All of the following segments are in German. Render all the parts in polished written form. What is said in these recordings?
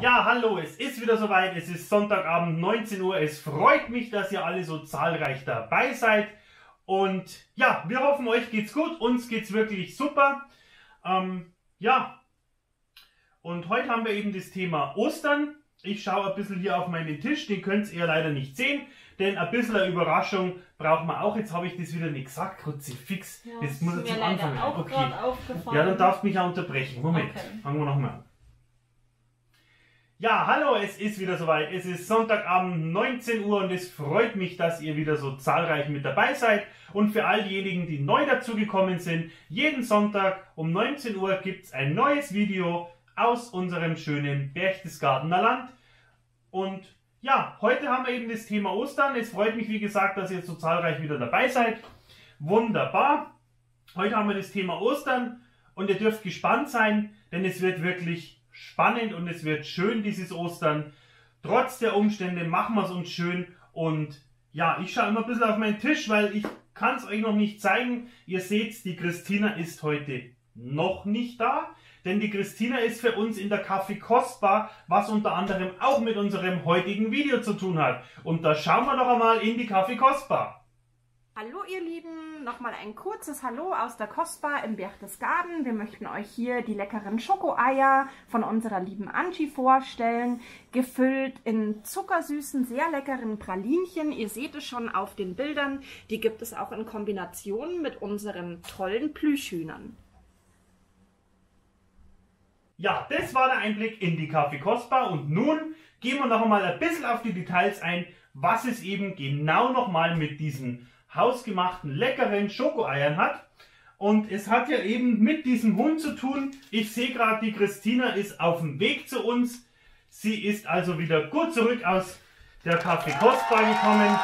Ja, hallo, es ist wieder soweit, es ist Sonntagabend 19 Uhr, es freut mich, dass ihr alle so zahlreich dabei seid und ja, wir hoffen, euch geht's gut, uns geht's wirklich super. Ja, und heute haben wir eben das Thema Ostern. Ich schaue ein bisschen hier auf meinen Tisch, den könnt ihr leider nicht sehen, denn ein bisschen eine Überraschung braucht man auch. Jetzt habe ich das wieder nicht gesagt, Kruzifix, ja, das muss ich zum mir Anfang auch okay. Aufgefallen. Ja, dann darfst du mich ja unterbrechen. Moment, okay. Fangen wir nochmal an. Ja, hallo, es ist wieder soweit. Es ist Sonntagabend 19 Uhr und es freut mich, dass ihr wieder so zahlreich mit dabei seid. Und für all diejenigen, die neu dazugekommen sind, jeden Sonntag um 19 Uhr gibt es ein neues Video aus unserem schönen Berchtesgadener Land. Und ja, heute haben wir eben das Thema Ostern. Es freut mich, wie gesagt, dass ihr so zahlreich wieder dabei seid. Wunderbar. Heute haben wir das Thema Ostern und ihr dürft gespannt sein, denn es wird wirklich spannend und es wird schön dieses Ostern. Trotz der Umstände machen wir es uns schön und ja, ich schaue immer ein bisschen auf meinen Tisch, weil ich kann es euch noch nicht zeigen. Ihr seht, die Christina ist heute noch nicht da, denn die Christina ist für uns in der Kaffee Kostbar, was unter anderem auch mit unserem heutigen Video zu tun hat. Und da schauen wir doch einmal in die Kaffee Kostbar. Hallo ihr Lieben, nochmal ein kurzes Hallo aus der Kostbar im Berchtesgaden. Wir möchten euch hier die leckeren Schokoeier von unserer lieben Angie vorstellen, gefüllt in zuckersüßen, sehr leckeren Pralinchen. Ihr seht es schon auf den Bildern, die gibt es auch in Kombination mit unseren tollen Plüschhühnern. Ja, das war der Einblick in die Kaffee Kostbar und nun gehen wir noch einmal ein bisschen auf die Details ein, was es eben genau nochmal mit diesen hausgemachten leckeren Schokoeiern hat. Und es hat ja eben mit diesem Hund zu tun. Ich sehe gerade, die Christina ist auf dem Weg zu uns. Sie ist also wieder gut zurück aus der Kaffee Kostbar gekommen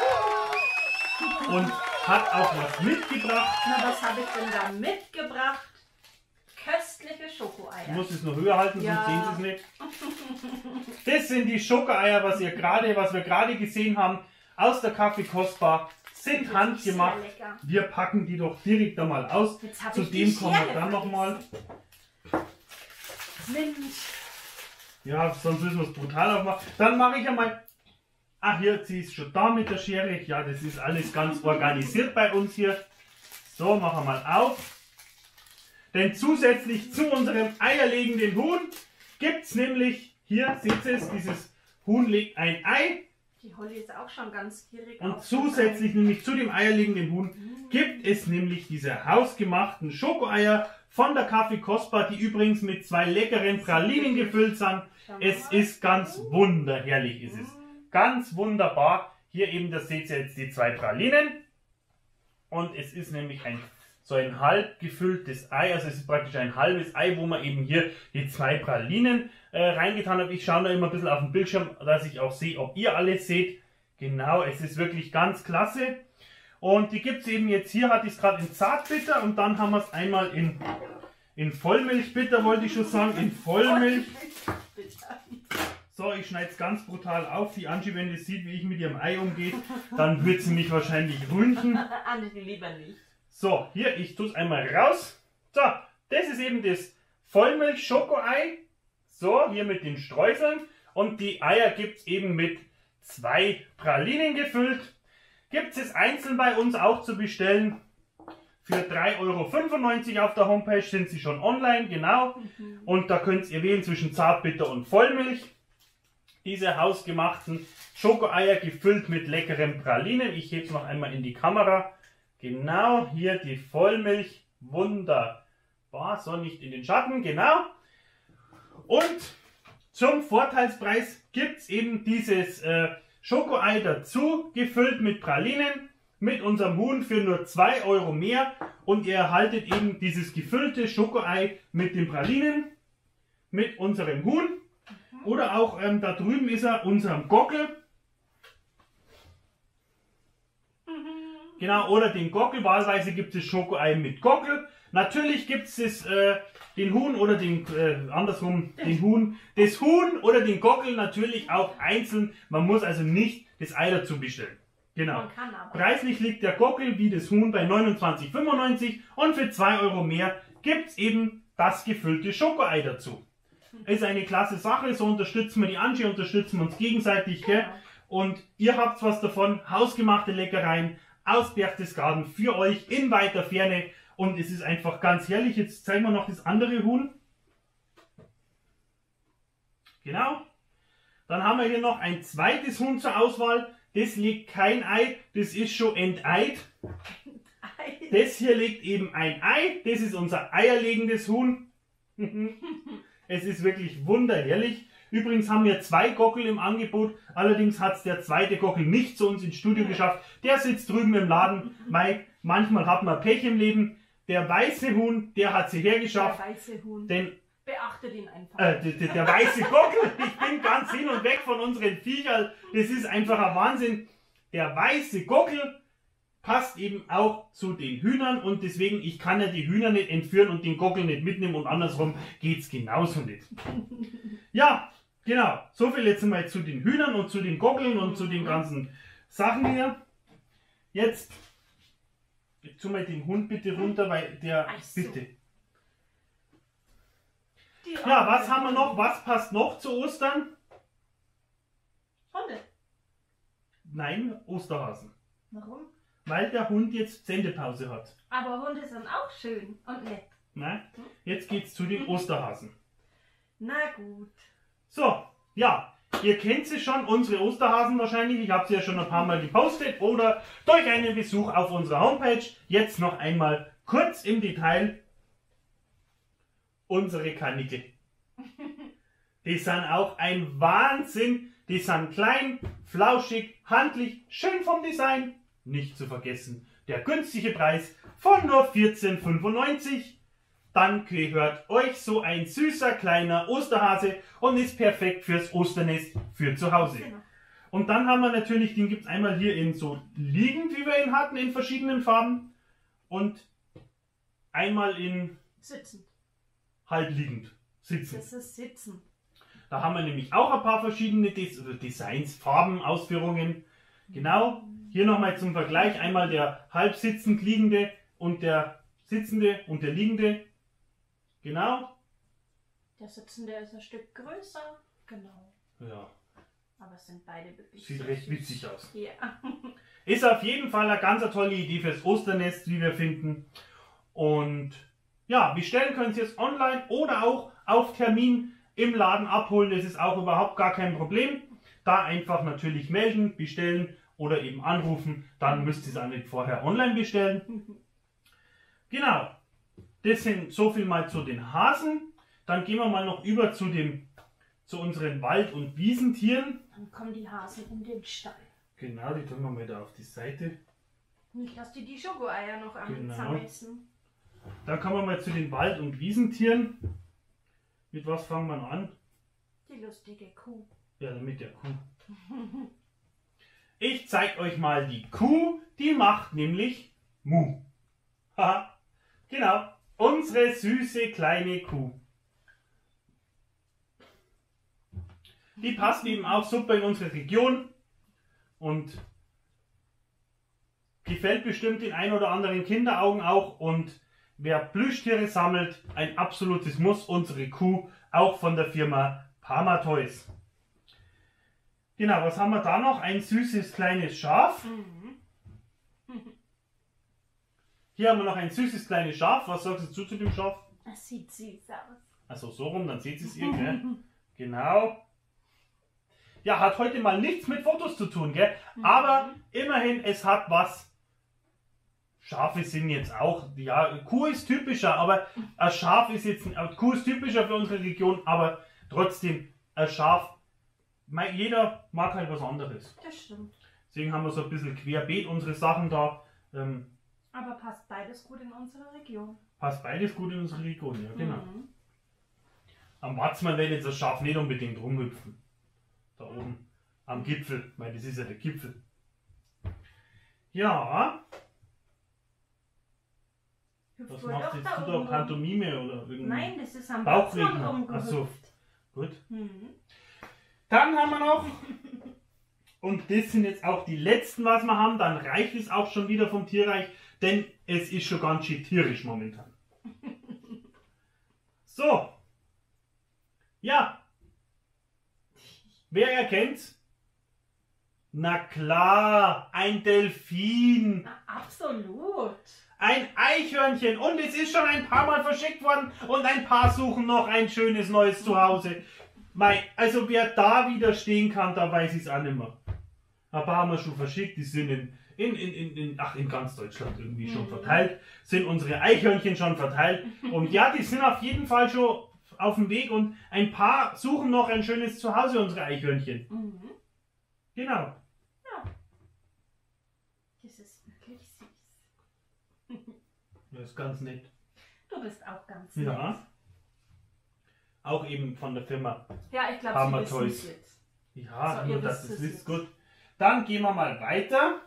und hat auch was mitgebracht. Na, was habe ich denn da mitgebracht? Köstliche Schokoeier. Ich muss es noch höher halten, ja. Sonst sehen Sie es nicht. Das sind die Schokoeier, was wir gerade gesehen haben aus der Kaffee Kostbar. Sind handgemacht. Wir packen die doch direkt einmal aus. Zu dem kommen wir dann nochmal. Mensch. Ja, sonst müssen wir es brutal aufmachen. Dann mache ich einmal. Ach, hier, sie ist schon da mit der Schere. Ja, das ist alles ganz organisiert bei uns hier. So, machen wir mal auf. Denn zusätzlich zu unserem eierlegenden Huhn gibt es nämlich, hier seht ihr es, dieses Huhn legt ein Ei. Die Holly ist auch schon ganz gierig. Und zusätzlich nämlich zu dem eierlegenden Huhn gibt es nämlich diese hausgemachten Schokoeier von der Kaffee Kostbar, die übrigens mit 2 leckeren Pralinen gefüllt sind. Es ist ganz wunderherrlich, ist es. Ganz wunderbar. Hier eben, das seht ihr jetzt die 2 Pralinen. Und es ist nämlich so ein halb gefülltes Ei, also es ist praktisch ein halbes Ei, wo man eben hier die 2 Pralinen reingetan hat. Ich schaue da immer ein bisschen auf den Bildschirm, dass ich auch sehe, ob ihr alles seht. Genau, es ist wirklich ganz klasse. Und die gibt es eben jetzt hier, hatte ich es gerade in Zartbitter und dann haben wir es einmal in Vollmilchbitter, wollte ich schon sagen, in Vollmilch. So, ich schneide es ganz brutal auf. Die Angie, wenn die sieht, wie ich mit ihrem Ei umgehe, dann wird sie mich wahrscheinlich ründen. Angie, lieber nicht. So, hier, ich tue es einmal raus. So, das ist eben das Vollmilch-Schokoei. So, hier mit den Streuseln. Und die Eier gibt es eben mit 2 Pralinen gefüllt. Gibt es einzeln bei uns auch zu bestellen. Für 3,95 € auf der Homepage sind sie schon online, genau. Und da könnt ihr wählen zwischen Zartbitter und Vollmilch. Diese hausgemachten Schokoeier gefüllt mit leckeren Pralinen. Ich hebe es noch einmal in die Kamera. Genau, hier die Vollmilch, wunderbar, so nicht in den Schatten, genau. Und zum Vorteilspreis gibt es eben dieses Schokoei dazu, gefüllt mit Pralinen, mit unserem Huhn für nur 2 € mehr. Und ihr erhaltet eben dieses gefüllte Schokoei mit den Pralinen, mit unserem Huhn. Oder auch da drüben ist er, unserem Gockel. Genau, oder den Gockel. Wahlweise gibt es Schokoei mit Gockel. Natürlich gibt es den Huhn oder den, andersrum, den Huhn. Das Huhn oder den Gockel natürlich auch einzeln. Man muss also nicht das Ei dazu bestellen. Genau. Preislich liegt der Gockel wie das Huhn bei 29,95 € und für 2 € mehr gibt es eben das gefüllte Schokoei dazu. ist eine klasse Sache. So unterstützen wir die Angie, unterstützen wir uns gegenseitig. Gell? Und ihr habt was davon. Hausgemachte Leckereien aus Berchtesgaden für euch in weiter Ferne. Und es ist einfach ganz herrlich. Jetzt zeigen wir noch das andere Huhn. Genau. Dann haben wir hier noch ein zweites Huhn zur Auswahl. Das legt kein Ei, das ist schon enteilt. Das hier legt eben ein Ei. Das ist unser eierlegendes Huhn. Es ist wirklich wunderherrlich. Übrigens haben wir 2 Gockel im Angebot. Allerdings hat es der zweite Gockel nicht zu uns ins Studio geschafft. Der sitzt drüben im Laden. Manchmal hat man Pech im Leben. Der weiße Huhn, der hat sie hergeschafft. Der weiße Huhn. Denn beachtet ihn einfach. der weiße Gockel, ich bin ganz hin und weg von unseren Viechern. Das ist einfach ein Wahnsinn. Der weiße Gockel passt eben auch zu den Hühnern und deswegen, ich kann ja die Hühner nicht entführen und den Gockel nicht mitnehmen und andersrum geht es genauso nicht. Ja, genau. So viel jetzt mal zu den Hühnern und zu den Gockeln und zu den ganzen Sachen hier. Jetzt tu mal den Hund bitte runter, weil der, So. bitte. Ja, was haben wir noch? Was passt noch zu Ostern? Hunde. Nein, Osterhasen. Warum? Weil der Hund jetzt Sendepause hat. Aber Hunde sind auch schön und nett. Na, jetzt geht's zu den Osterhasen. Na gut. So, ja, ihr kennt sie schon, unsere Osterhasen wahrscheinlich. Ich habe sie ja schon ein paar Mal gepostet oder durch einen Besuch auf unserer Homepage. Jetzt noch einmal kurz im Detail unsere Kanickel. Die sind auch ein Wahnsinn. Die sind klein, flauschig, handlich, schön vom Design. Nicht zu vergessen, der günstige Preis von nur 14,95. Dann gehört euch so ein süßer kleiner Osterhase und ist perfekt fürs Osternest für zu Hause. Genau. Und dann haben wir natürlich, den gibt es einmal hier in so liegend, wie wir ihn hatten, in verschiedenen Farben. Und einmal in Sitzend. halb liegend, sitzend. Das ist Sitzen. Da haben wir nämlich auch ein paar verschiedene Designs, Farben, Ausführungen. Genau, hier nochmal zum Vergleich. Einmal der halb sitzend liegende und der sitzende und der liegende. Genau. Der Sitzende ist ein Stück größer. Genau. Ja, Aber es sind beide wirklich sieht sehr recht süß. witzig aus. Ja. Ist auf jeden Fall eine ganz tolle Idee fürs Osternest, wie wir finden. Und ja, bestellen können Sie es online oder auch auf Termin im Laden abholen. Das ist auch überhaupt gar kein Problem. Da einfach natürlich melden, bestellen oder eben anrufen. Dann müsst ihr es auch nicht vorher online bestellen. Genau. Das sind so viel mal zu den Hasen. Dann gehen wir mal noch über zu unseren Wald- und Wiesentieren. Dann kommen die Hasen in den Stall. Genau, die tun wir mal da auf die Seite. Nicht, dass die Schokoeier noch am Genau. zermetzen. Dann kommen wir mal zu den Wald- und Wiesentieren. Mit was fangen wir an? Die lustige Kuh. Ja, mit der Kuh. Ich zeige euch mal die Kuh, die macht nämlich Mu. Haha, genau, unsere süße kleine Kuh. Die passt eben auch super in unsere Region und gefällt bestimmt den ein oder anderen Kinderaugen auch. Und wer Plüschtiere sammelt, ein absolutes Muss, unsere Kuh, auch von der Firma Parma Toys. Genau, was haben wir da noch? Ein süßes kleines Schaf. Hier haben wir noch ein süßes kleines Schaf. Was sagst du zu dem Schaf? Das sieht süß aus. Also so rum, dann seht ihr es ihr, gell? Genau. Ja, hat heute mal nichts mit Fotos zu tun, gell? Aber immerhin, es hat was. Schafe sind jetzt auch, ja, Kuh ist typischer, aber ein Schaf ist jetzt, Kuh ist typischer für unsere Region, aber trotzdem, ein Schaf, jeder mag halt was anderes. Das stimmt. Deswegen haben wir so ein bisschen querbeet unsere Sachen da. Aber passt beides gut in unsere Region. Passt beides gut in unsere Region, ja genau. Mhm. Am Watzmann wird jetzt das Schaf nicht unbedingt rumhüpfen. Da oben am Gipfel, weil das ist ja der Gipfel. Ja, Hüpft was wohl machst doch jetzt da du da? oben rum. Pantomime oder irgendwie? Nein, das ist am Bauchredner. Watzmann rumgehüpft. Achso, gut. Mhm. Dann haben wir noch, und das sind jetzt auch die letzten, was wir haben, dann reicht es auch schon wieder vom Tierreich, denn es ist schon ganz schön tierisch momentan. So, Ja. Wer erkennt's? Na klar, ein Delfin. Na, absolut. Ein Eichhörnchen. Und es ist schon ein paar Mal verschickt worden. Und ein paar suchen noch ein schönes neues Zuhause. Also wer da widerstehen kann, da weiß ich es auch nicht mehr. Ein paar haben wir schon verschickt. Die sind in ganz Deutschland irgendwie schon verteilt. Sind unsere Eichhörnchen schon verteilt. Und ja, die sind auf jeden Fall schon auf dem Weg. Und ein paar suchen noch ein schönes Zuhause, unsere Eichhörnchen. Mhm. Genau. Das ist wirklich süß. Das ist ganz nett. Du bist auch ganz nett. Ja. Auch eben von der Firma Ja, ich glaube, Hammer sie wissen Toys. es jetzt. Ja, So, nur ihr das wisst ist es jetzt. gut. Dann gehen wir mal weiter.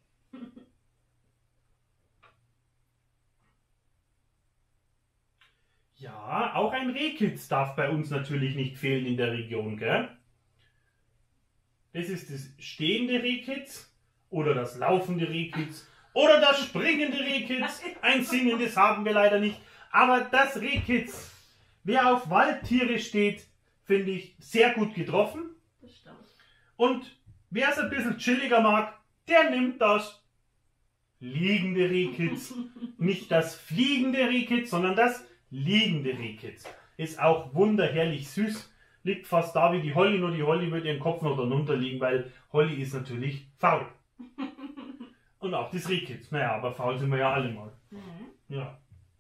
Ja, auch ein Rehkitz darf bei uns natürlich nicht fehlen in der Region, gell? Das ist das stehende Rehkitz oder das laufende Rehkitz oder das springende Rehkitz. Ein singendes haben wir leider nicht. Aber das Rehkitz, wer auf Waldtiere steht, finde ich sehr gut getroffen. Das stimmt. Und wer es ein bisschen chilliger mag, der nimmt das liegende Rehkitz. Nicht das fliegende Rehkitz, sondern das liegende Rehkitz. Ist auch wunderherrlich süß. Liegt fast da wie die Holly, nur die Holly wird ihren Kopf noch darunter liegen, weil Holly ist natürlich faul. Und auch das Rehkitz. Naja, aber faul sind wir ja alle mal. Ja.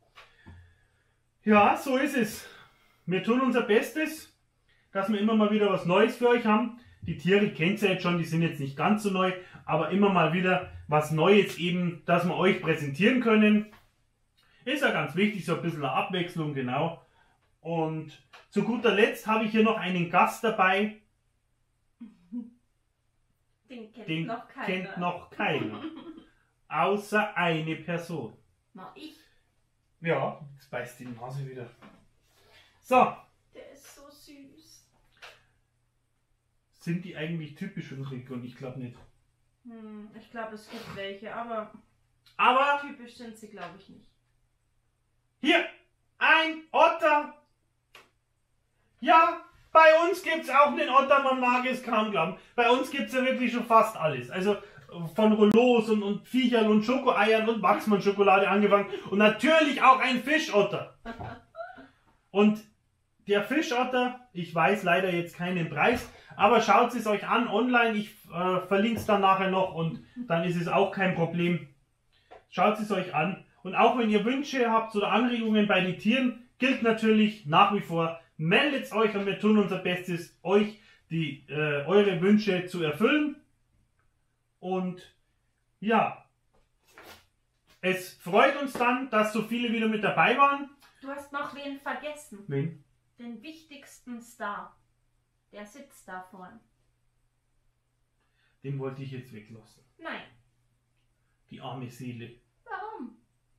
Ja, so ist es. Wir tun unser Bestes, dass wir immer mal wieder was Neues für euch haben. Die Tiere kennt ihr jetzt schon, die sind jetzt nicht ganz so neu, aber immer mal wieder was Neues eben, dass wir euch präsentieren können. Ist ja ganz wichtig, so ein bisschen eine Abwechslung, genau. Und zu guter Letzt habe ich hier noch einen Gast dabei. Den kennt noch keiner. Keiner. Außer eine Person. Na, ich. Ja, jetzt beißt die Nase wieder. So, Der ist so süß. sind die eigentlich typisch für unsere Region? Ich glaube nicht. Ich glaube, es gibt welche, aber Aber typisch sind sie, glaube ich, nicht. hier, ein Otter. Ja, bei uns gibt es auch einen Otter, man mag es kaum glauben. Bei uns gibt es ja wirklich schon fast alles. Also von Rollos und Viechern und Schokoeiern und Wachsmann-Schokolade angefangen. Und natürlich auch ein Fischotter. Und der Fischotter, ich weiß leider jetzt keinen Preis, aber schaut es euch an online. Ich verlinke es dann nachher noch und dann ist es auch kein Problem. Schaut es euch an. Und auch wenn ihr Wünsche habt oder Anregungen bei den Tieren, gilt natürlich nach wie vor, meldet euch und wir tun unser Bestes, euch eure Wünsche zu erfüllen. Und ja, es freut uns dann, dass so viele wieder mit dabei waren. Du hast noch wen vergessen. Wen? Den wichtigsten Star. Der sitzt da vorn. Den wollte ich jetzt weglassen. Nein. Die arme Seele. Warum?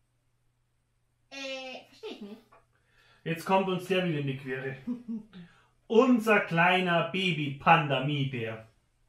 Verstehe ich nicht. Jetzt kommt uns der wieder in die Quere. Unser kleiner Baby-Panda-Mie-Bär.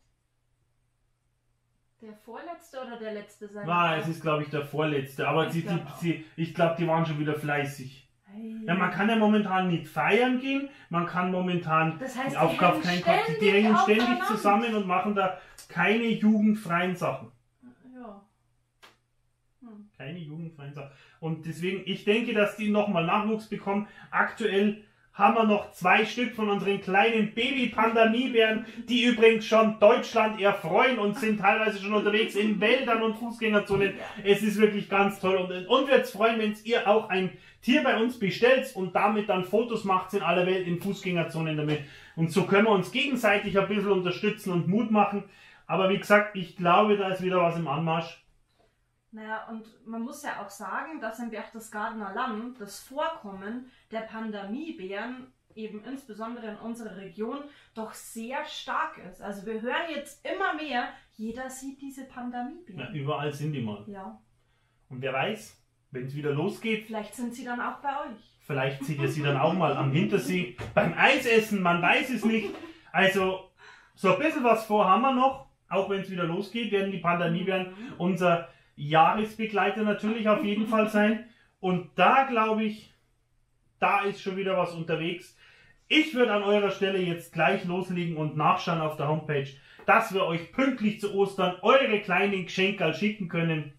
Der vorletzte oder der letzte sein? Es ist, glaube ich, der vorletzte. Aber ich glaube, die waren schon wieder fleißig. Ja, man kann ja momentan nicht feiern gehen. Man kann momentan Das heißt, auf keinen Kopf. Die hängen ständig zusammen und machen da keine jugendfreien Sachen. Ja. Keine jugendfreien Sachen. Und deswegen, ich denke, dass die nochmal Nachwuchs bekommen. Aktuell haben wir noch 2 Stück von unseren kleinen Baby-Panda-Mie-Bären, die übrigens schon Deutschland erfreuen und sind teilweise schon unterwegs in Wäldern und Fußgängerzonen. Es ist wirklich ganz toll. Und wir uns freuen, wenn ihr auch ein Tier bei uns bestellt und damit dann Fotos macht in aller Welt in Fußgängerzonen damit. Und so können wir uns gegenseitig ein bisschen unterstützen und Mut machen. Aber wie gesagt, ich glaube, da ist wieder was im Anmarsch. Naja, und man muss ja auch sagen, dass im Berchtesgadener Land das Vorkommen der Pandemiebären, eben insbesondere in unserer Region, doch sehr stark ist. Also wir hören jetzt immer mehr, jeder sieht diese Pandemiebären. Ja, überall sind die mal. Ja. Und wer weiß, wenn es wieder losgeht, Vielleicht sind sie dann auch bei euch. vielleicht seht ihr sie dann auch mal am Hintersee beim Eisessen, man weiß es nicht. Also so ein bisschen was vor haben wir noch, auch wenn es wieder losgeht, werden die Pandemiebären unser Jahresbegleiter natürlich auf jeden Fall sein. Und da glaube ich, da ist schon wieder was unterwegs. Ich würde an eurer Stelle jetzt gleich loslegen und nachschauen auf der Homepage, dass wir euch pünktlich zu Ostern eure kleinen Geschenke schicken können.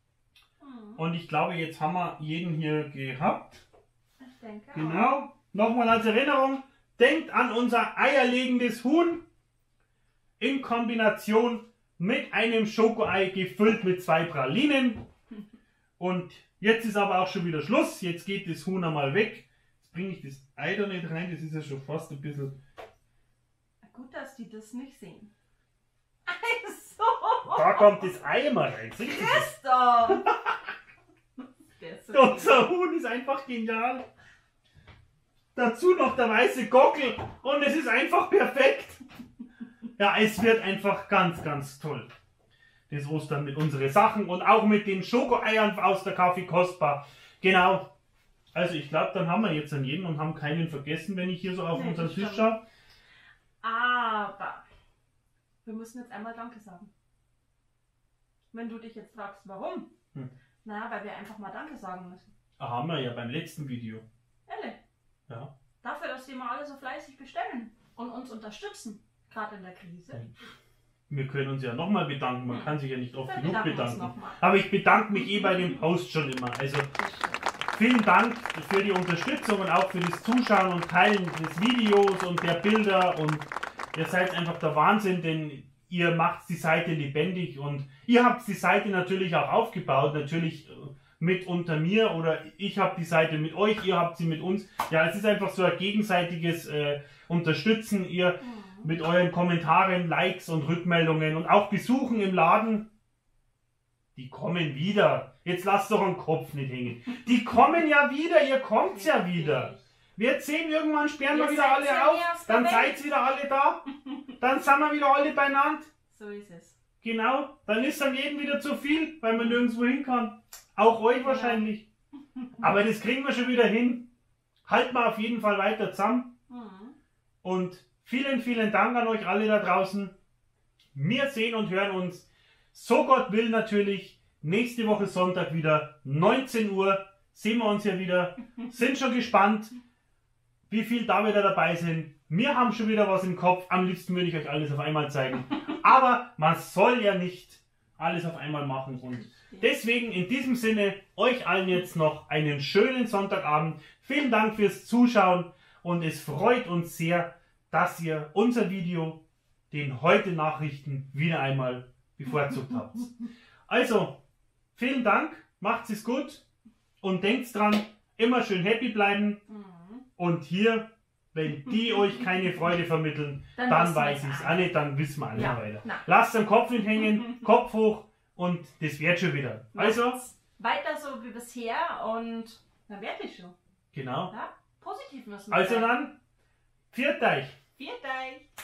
Und ich glaube, jetzt haben wir jeden hier gehabt. Ich denke Genau. Nochmal als Erinnerung, denkt an unser eierlegendes Huhn in Kombination mit einem Schokoei gefüllt mit 2 Pralinen. Und jetzt ist aber auch schon wieder Schluss. Jetzt geht das Huhn einmal weg. Jetzt bringe ich das Ei da nicht rein. Das ist ja schon fast ein bisschen... Gut, dass die das nicht sehen. Also. Da kommt das Ei mal rein. Seht ihr das? Ist doch. Der ist so Unser Huhn ist einfach genial. Dazu noch der weiße Gockel und es ist einfach perfekt. Ja, es wird einfach ganz, ganz toll. Das Ostern mit unseren Sachen und auch mit den Schokoeiern aus der Kaffee Kostbar. Genau. Also ich glaube, dann haben wir jetzt an jeden und haben keinen vergessen, wenn ich hier so auf Nee, unseren das Tisch stimmt. schaue. Aber wir müssen jetzt einmal Danke sagen. Wenn du dich jetzt fragst, warum? Na, weil wir einfach mal Danke sagen müssen. Haben wir ja beim letzten Video. Ehrlich. Ja. Dafür, dass die mal alle so fleißig bestellen und uns unterstützen. Gerade in der Krise. Wir können uns ja nochmal bedanken. Man kann sich ja nicht oft Wir genug bedanken uns bedanken. nochmal. Aber ich bedanke mich bei dem Post schon immer. Also vielen Dank für die Unterstützung und auch für das Zuschauen und Teilen des Videos und der Bilder. Und ihr seid einfach der Wahnsinn, denn ihr macht die Seite lebendig und ihr habt die Seite natürlich auch aufgebaut. Natürlich mit unter mir oder ich habe die Seite mit euch, ihr habt sie mit uns. Ja, es ist einfach so ein gegenseitiges Unterstützen. Ihr mit euren Kommentaren, Likes und Rückmeldungen und auch Besuchen im Laden. Die kommen wieder. Jetzt lasst doch den Kopf nicht hängen. Die kommen ja wieder, ihr kommt ja wieder. Wir sehen irgendwann, sperren wir Ihr wieder seid alle ja nie auf, aus der dann Welt. seid wieder alle da, dann sind wir wieder alle beieinander. So ist es. Genau, dann ist dann jedem wieder zu viel, weil man nirgendwo hin kann. Auch euch wahrscheinlich. Aber das kriegen wir schon wieder hin. Halten wir auf jeden Fall weiter zusammen. Und vielen, vielen Dank an euch alle da draußen. Wir sehen und hören uns, so Gott will natürlich, nächste Woche Sonntag wieder, 19 Uhr, sehen wir uns ja wieder. Sind schon gespannt, wie viel da wieder dabei sind. Wir haben schon wieder was im Kopf. Am liebsten würde ich euch alles auf einmal zeigen. Aber man soll ja nicht alles auf einmal machen. Und deswegen in diesem Sinne, euch allen jetzt noch einen schönen Sonntagabend. Vielen Dank fürs Zuschauen und es freut uns sehr, dass ihr unser Video, den Heute-Nachrichten, wieder einmal bevorzugt habt. Also, vielen Dank, macht's es gut und denkt dran, immer schön happy bleiben. Und hier, wenn die euch keine Freude vermitteln, dann weiß ich es auch nicht, dann wissen wir alle Ja, weiter. na. Lasst den Kopf nicht hängen, Kopf hoch und das wird schon wieder. Also, Weiter so wie bisher und dann werde ich schon. genau. Ja? Positiv müssen wir Also sein. dann, pfiat euch. Viert euch.